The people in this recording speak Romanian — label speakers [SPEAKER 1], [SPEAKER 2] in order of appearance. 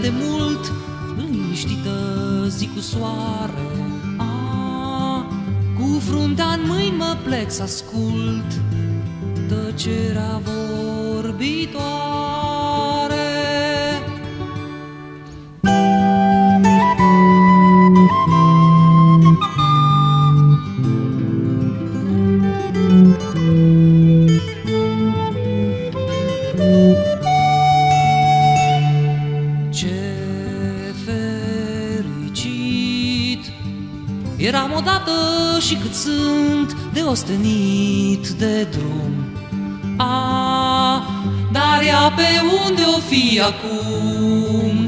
[SPEAKER 1] de mult, liniștită zi cu soare. Cu fruntea în mâini mă plec să ascult tăcerea vorbitoare. Eram odată și cât sunt de ostenit de drum. Dar ea pe unde o fi acum?